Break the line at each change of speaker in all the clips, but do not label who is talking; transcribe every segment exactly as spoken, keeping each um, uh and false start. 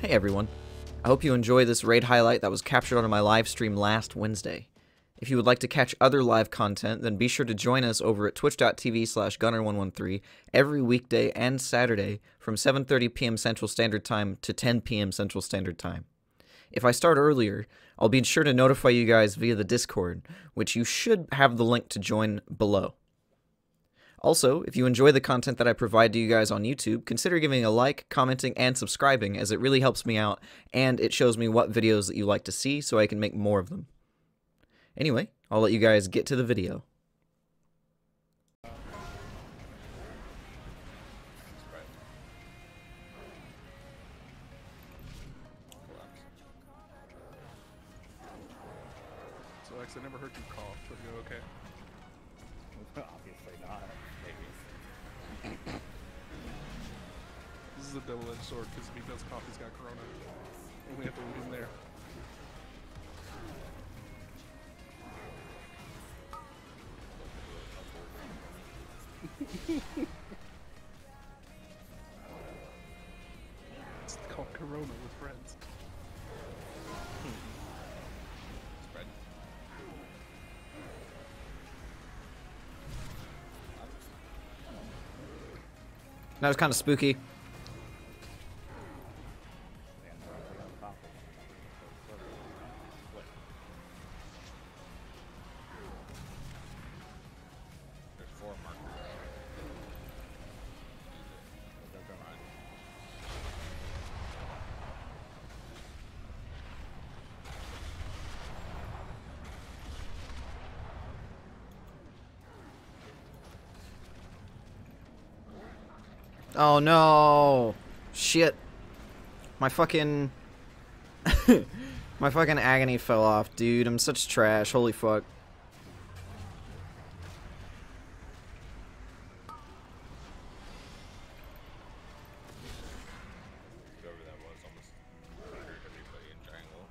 Hey everyone, I hope you enjoy this raid highlight that was captured on my live stream last Wednesday. If you would like to catch other live content, then be sure to join us over at twitch dot t v slash gunner one one three every weekday and Saturday from seven thirty p m Central Standard Time to ten p m Central Standard Time. If I start earlier, I'll be sure to notify you guys via the Discord, which you should have the link to join below. Also, if you enjoy the content that I provide to you guys on YouTube, consider giving a like, commenting, and subscribing, as it really helps me out, and it shows me what videos that you like to see so I can make more of them. Anyway, I'll let you guys get to the video.
So, Lex, I never heard you cough. Are you okay?
Obviously not. Maybe.
This is a double-edged sword because if he does cough, he's got corona. And we have to leave him there. It's called Corona with friends.
Spread.
That was kind of spooky.
There's four markers.
Oh no! Shit. My fucking... My fucking agony fell off, dude. I'm such trash. Holy fuck.
Whoever that was almost murdered everybody in triangle.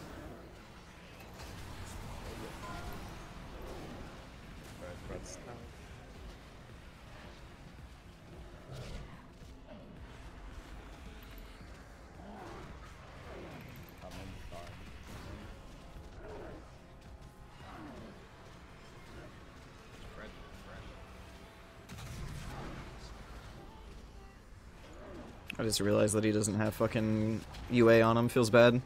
Red, red stuff.
I just realized that he doesn't have fucking U A on him. Feels bad.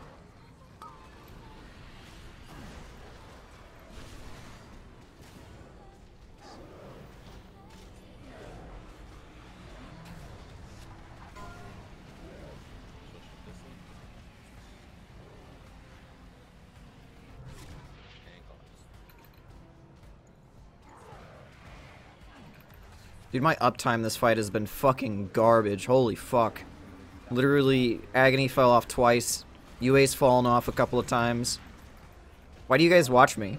Dude, my uptime this fight has been fucking garbage. Holy fuck. Literally, agony fell off twice. U A's fallen off a couple of times. Why do you guys watch me?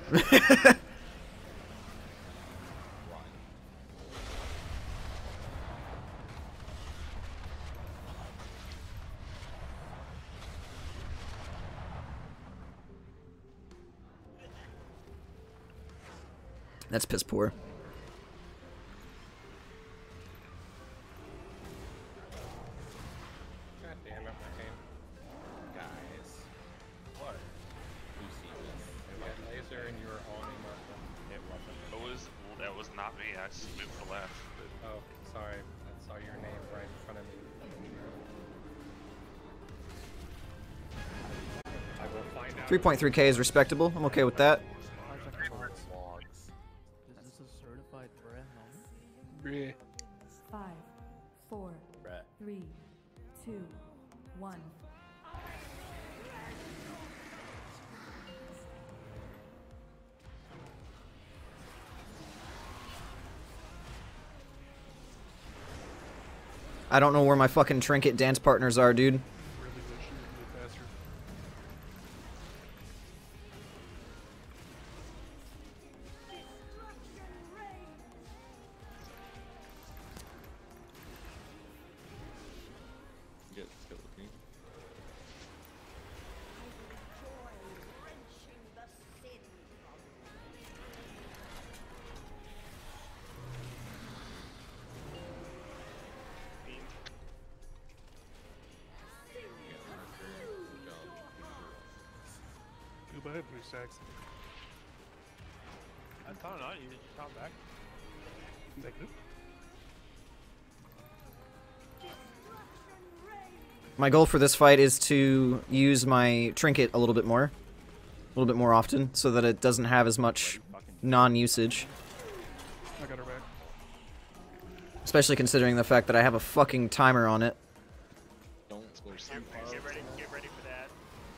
That's piss poor.
Not me, I just moved to the left. But...
Oh, sorry. I saw your name right in front of me. I will find out.
three point three K is respectable. I'm okay with that.
Is this a certified threat moment?
Bruh.
Five, four,
Bruh.
three, two, one.
I don't know where my fucking trinket dance partners are, dude.
Really wish you would move faster.
Get, get with me.
I had three stacks.
That's not on you. Did you count back?
Negative.
My goal for this fight is to use my trinket a little bit more. A little bit more often, so that it doesn't have as much non-usage.
I got her back.
Especially considering the fact that I have a fucking timer on it.
Don't go
Get,
sleep.
get ready, get ready for that.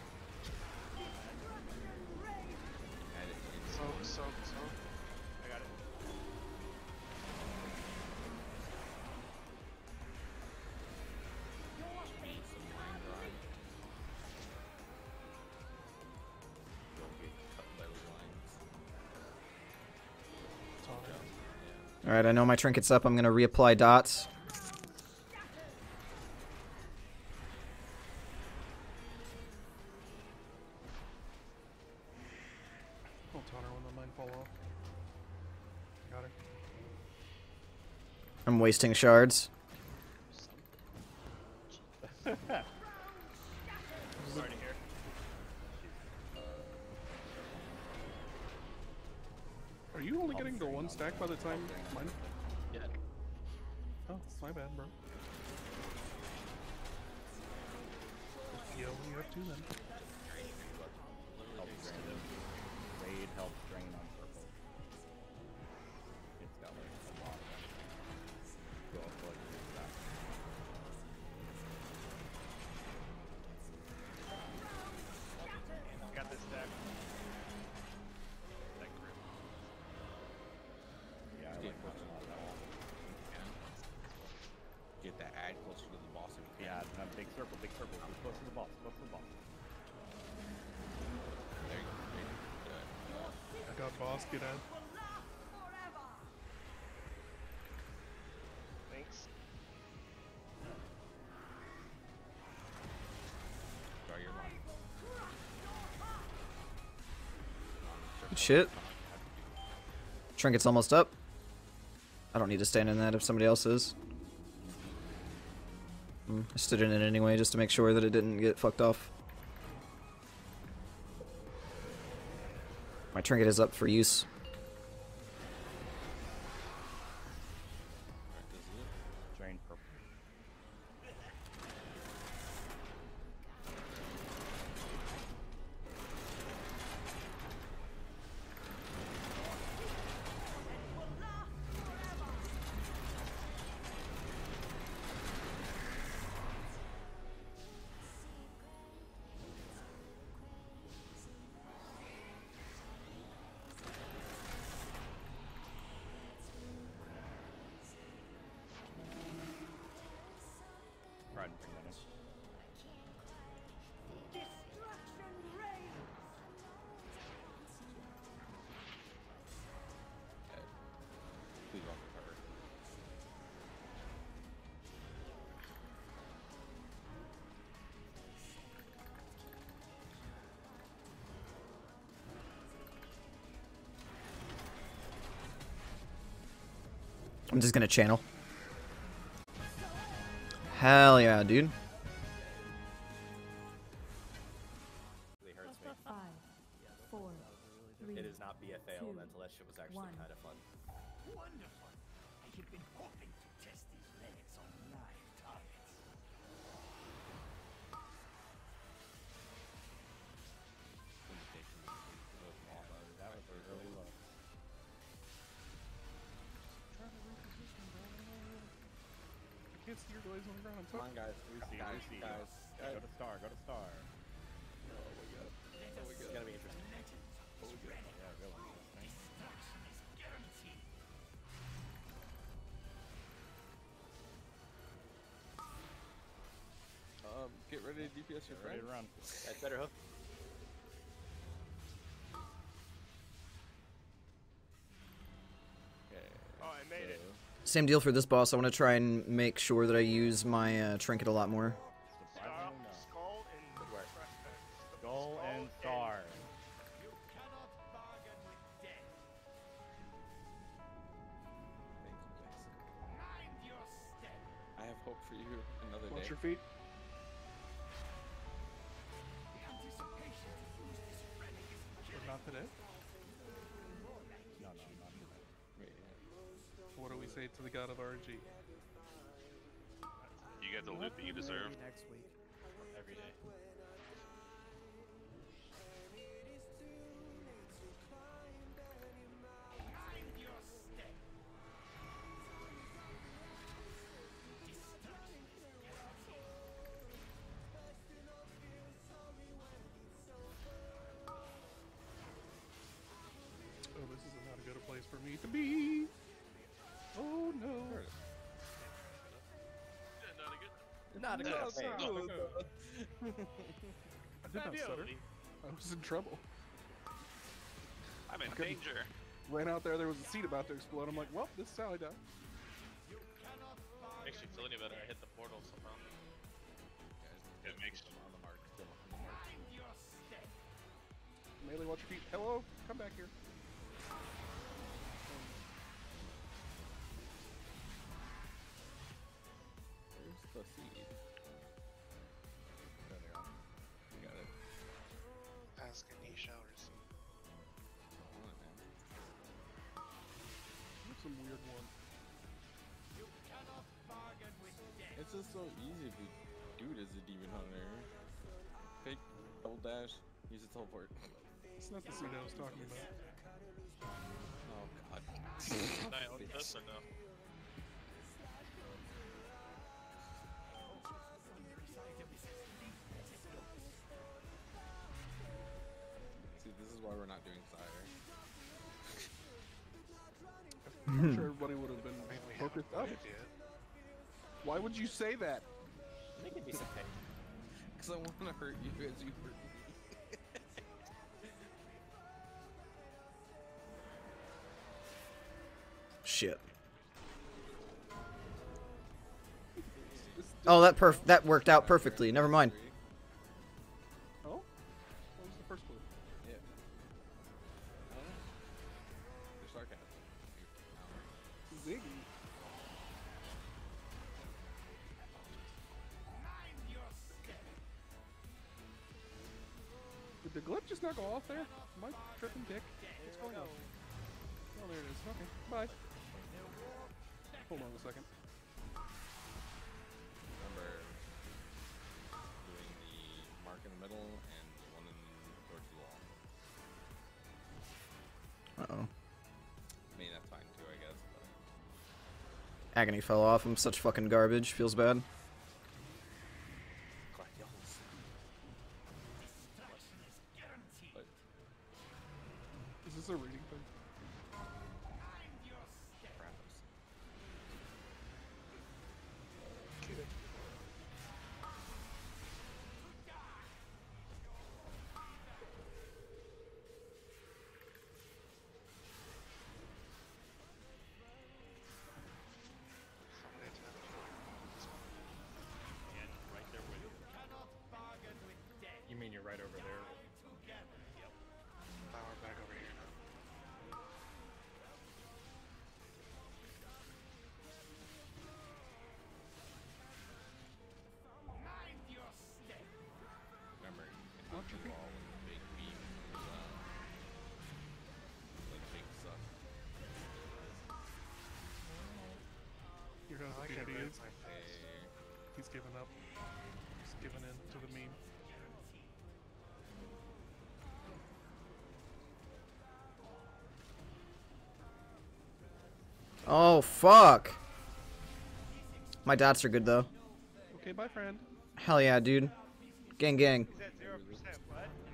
Soak, soak, soak. I got it.
Alright, I know my trinket's up. I'm gonna reapply dots.
I'll taunt her when the mine fall off. Got her.
I'm wasting shards.
Already here.
Are you only getting to one stack by the time mine?
Yeah.
Oh, my bad, bro. Yo, you have two then.
Raid helps drain on purple. It's got like a lot of them. Go up like three stacks.
Got this stack. That grip.
Yeah, I like that a lot. That one. Get that ad closer to the boss if you can. Yeah, that big circle, big circle. Close to the boss, close to the boss. There you go. Good.
I got boss, get out.
Thanks.
Draw your line.
Good shit. Trinket's almost up. I don't need to stand in that if somebody else is. Mm, I stood in it anyway just to make sure that it didn't get fucked off. My trinket is up for use.
Alright, this is it. Drain purple. Try and bring that in. Okay. Please don't recover.
I'm just gonna channel. Hell yeah, dude.
Really hurts me.
Five, four, three,
It is not B F A
two,
Elemental. That shit was actually
one.
kind of fun.
Wonderful. I have been hoping to test these relics on live targets.
That was a really low.
I can't see your glaze on the ground.
Come on, guys. Lucy,
Guys,
Lucy.
guys,
Go
guys.
to star. Go to star.
Oh my god. Oh my
It's
god.
gonna be interesting.
Oh my god.
Yeah, real interesting.
Destruction is guaranteed.
Um, get ready to D P S your
Get ready
friend.
to run. That's better hook.
Okay.
Oh, I made it.
Same deal for this boss. I want to try and make sure that I use my uh, trinket a lot more.
Stop,
Surprisingly, no.
skull and
Good work.
uh,
Goal and star.
You cannot bargain with death. Mind your step.
I have hope for you another
Watch
day.
your feet.
The anticipation to use this relic is
today?
No, no, not today. Wait, yeah.
What do we say to the god of R N G?
You get the loot that you deserve.
Maybe next week.
Every day.
Oh, this is not a good a place for me to be. Oh no.
Not a
No,
good
it's
hey,
not.
no, no.
I did not stutter. I was in trouble.
I'm in
couldn't-
danger.
Ran out there, there was a seat about to explode. I'm like, well, this is how I die.
Makes you feel any better. I hit the portal somehow.
It makes
On the mark, still on the mark.
Melee, watch your feet. Hello, come back here.
Where's the seed? There they are. You got it.
Ask any showers.
Come on, man.
That's some weird one.
It's just so easy if you do it as a demon hunter. Pick, double dash, use a teleport.
It's not the seat I was talking about.
Oh god.
Can I own this or no?
See, this is why we're not doing Sire.
I'm sure everybody would have been
I mean, we
focused
haven't
up.
played yet.
Why would you say that?
Make it be okay.
Because I want to hurt you as you hurt me.
Shit.
This-
Oh, that perf that worked out perfectly. Never mind.
Oh? What was the first clue?
Yeah. I don't know. They're sarcasm.
Ziggy. Did the glip just not go off there? Am I tripping dick? What's going on? Oh, there it is. Okay, bye. Hold on a second.
Remember doing the mark in the middle and the one in towards the wall.
Uh-oh.
I mean, that's fine too, I guess. But
Agony fell off. I'm such fucking garbage. Feels bad.
but
Is this a reading thing?
perhaps.
How many times do I run this one?
And right there with you. You mean you're right over there?
Now we're back over here now.
Remember, you can
Watch
hit
your
the
feet.
wall with a big beam. Uh, like big suck.
You're gonna
I
see
can't
what he
read
is.
my face.
Hey,
He's given up. He's given in to the meme.
Oh, fuck. My dots are good, though.
Okay, bye, friend.
Hell yeah, dude. Gang, gang.
He's at zero percent. What?